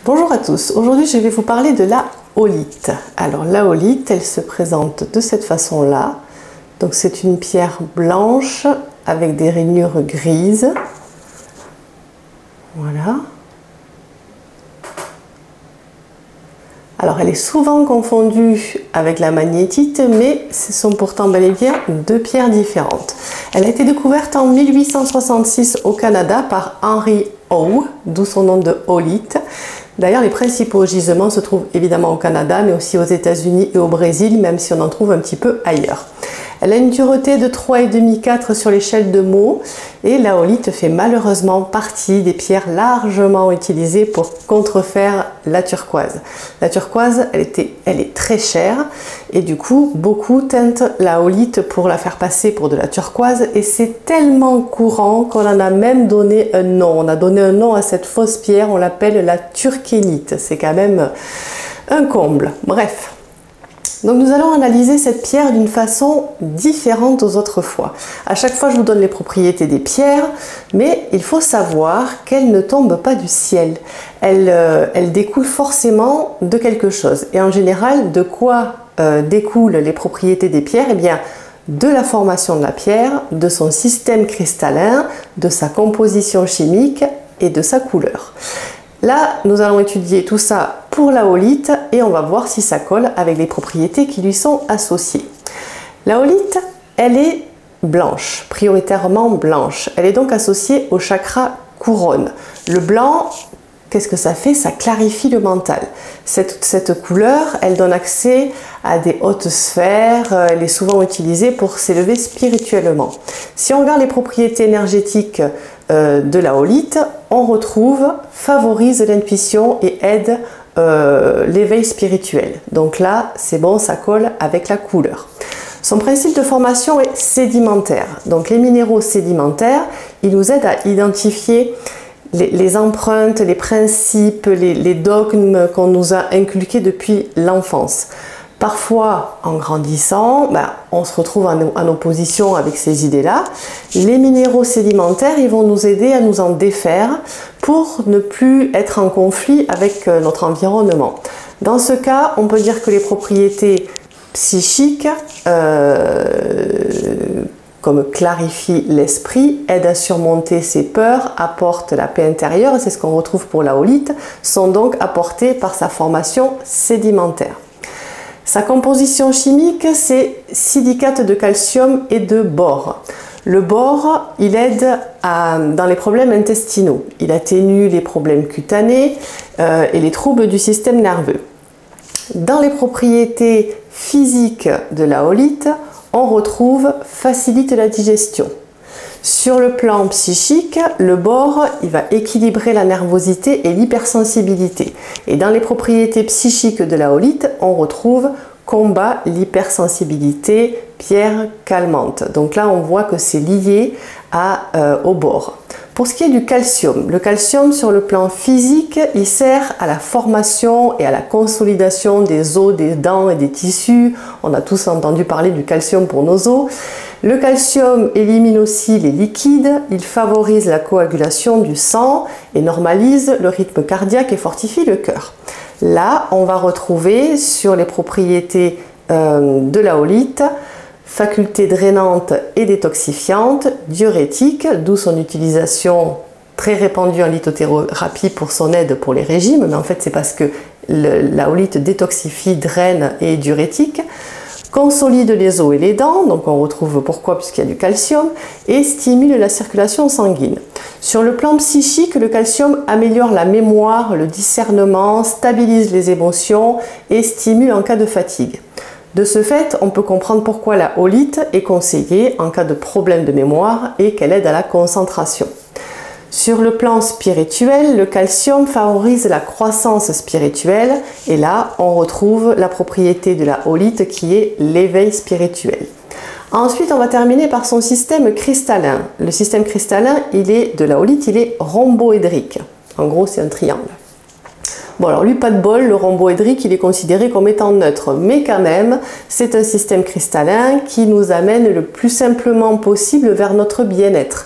Bonjour à tous, aujourd'hui je vais vous parler de la aulite. Alors la aulite, elle se présente de cette façon-là. Donc c'est une pierre blanche avec des rainures grises. Voilà. Alors elle est souvent confondue avec la magnétite, mais ce sont pourtant bel et bien deux pierres différentes. Elle a été découverte en 1866 au Canada par Henry Howe, d'où son nom de aulite. D'ailleurs, les principaux gisements se trouvent évidemment au Canada, mais aussi aux États-Unis et au Brésil, même si on en trouve un petit peu ailleurs. Elle a une dureté de 3,5-4 sur l'échelle de Mohs et la aulite fait malheureusement partie des pierres largement utilisées pour contrefaire la turquoise. La turquoise, elle est très chère et du coup, beaucoup teintent la aulite pour la faire passer pour de la turquoise et c'est tellement courant qu'on en a même donné un nom. On a donné un nom à cette fausse pierre, on l'appelle la turkénite. C'est quand même un comble. Bref. Donc nous allons analyser cette pierre d'une façon différente aux autres fois. À chaque fois, je vous donne les propriétés des pierres, mais il faut savoir qu'elles ne tombent pas du ciel. Elles découlent forcément de quelque chose. Et en général, de quoi découlent les propriétés des pierres? Eh bien, de la formation de la pierre, de son système cristallin, de sa composition chimique et de sa couleur. Là, nous allons étudier tout ça pour la aulite et on va voir si ça colle avec les propriétés qui lui sont associées. La aulite, elle est blanche, prioritairement blanche. Elle est donc associée au chakra couronne. Le blanc, qu'est-ce que ça fait? Ça clarifie le mental. Cette couleur, elle donne accès à des hautes sphères. Elle est souvent utilisée pour s'élever spirituellement. Si on regarde les propriétés énergétiques de la aulite, on retrouve favorise l'intuition et aide l'éveil spirituel. Donc là, c'est bon, ça colle avec la couleur. Son principe de formation est sédimentaire. Donc les minéraux sédimentaires, ils nous aident à identifier les empreintes, les principes, les dogmes qu'on nous a inculqués depuis l'enfance. Parfois, en grandissant, on se retrouve en opposition avec ces idées-là. Les minéraux sédimentaires, ils vont nous aider à nous en défaire pour ne plus être en conflit avec notre environnement. Dans ce cas, on peut dire que les propriétés psychiques, comme clarifie l'esprit, aident à surmonter ses peurs, apportent la paix intérieure, c'est ce qu'on retrouve pour la aulite, sont donc apportées par sa formation sédimentaire. Sa composition chimique, c'est silicate de calcium et de bore. Le bore, il aide dans les problèmes intestinaux. Il atténue les problèmes cutanés et les troubles du système nerveux. Dans les propriétés physiques de la aulite, on retrouve facilite la digestion. Sur le plan psychique, le bore, il va équilibrer la nervosité et l'hypersensibilité. Et dans les propriétés psychiques de la aulite, on retrouve combat l'hypersensibilité, pierre calmante. Donc là, on voit que c'est lié au bore. Pour ce qui est du calcium, le calcium sur le plan physique, il sert à la formation et à la consolidation des os, des dents et des tissus. On a tous entendu parler du calcium pour nos os. Le calcium élimine aussi les liquides, il favorise la coagulation du sang et normalise le rythme cardiaque et fortifie le cœur. Là, on va retrouver sur les propriétés de la aulite, faculté drainante et détoxifiante, diurétique, d'où son utilisation très répandue en lithothérapie pour son aide pour les régimes, mais en fait c'est parce que la aulite détoxifie, draine et est diurétique. Consolide les os et les dents, donc on retrouve pourquoi, puisqu'il y a du calcium, et stimule la circulation sanguine. Sur le plan psychique, le calcium améliore la mémoire, le discernement, stabilise les émotions et stimule en cas de fatigue. De ce fait, on peut comprendre pourquoi la aulite est conseillée en cas de problème de mémoire et qu'elle aide à la concentration. Sur le plan spirituel, le calcium favorise la croissance spirituelle et là, on retrouve la propriété de la aulite qui est l'éveil spirituel. Ensuite, on va terminer par son système cristallin. Le système cristallin, de la aulite, il est rhomboédrique. En gros, c'est un triangle. Bon, alors lui, pas de bol, le rhomboédrique, il est considéré comme étant neutre, mais quand même, c'est un système cristallin qui nous amène le plus simplement possible vers notre bien-être.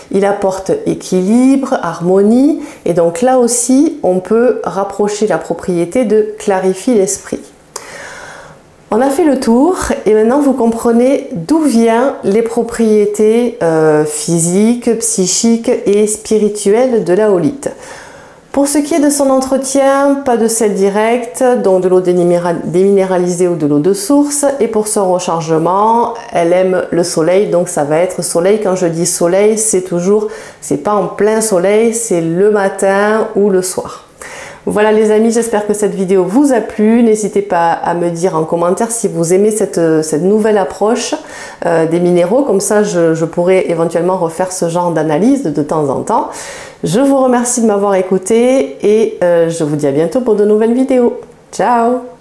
Il apporte équilibre, harmonie, et donc là aussi, on peut rapprocher la propriété de clarifie l'esprit. On a fait le tour et maintenant vous comprenez d'où viennent les propriétés physiques, psychiques et spirituelles de la haulite. Pour ce qui est de son entretien, pas de sel direct, donc de l'eau déminéralisée ou de l'eau de source. Et pour son rechargement, elle aime le soleil, donc ça va être soleil. Quand je dis soleil, c'est pas en plein soleil, c'est le matin ou le soir. Voilà les amis, j'espère que cette vidéo vous a plu. N'hésitez pas à me dire en commentaire si vous aimez cette nouvelle approche des minéraux. Comme ça, je pourrais éventuellement refaire ce genre d'analyse de temps en temps. Je vous remercie de m'avoir écouté et je vous dis à bientôt pour de nouvelles vidéos. Ciao!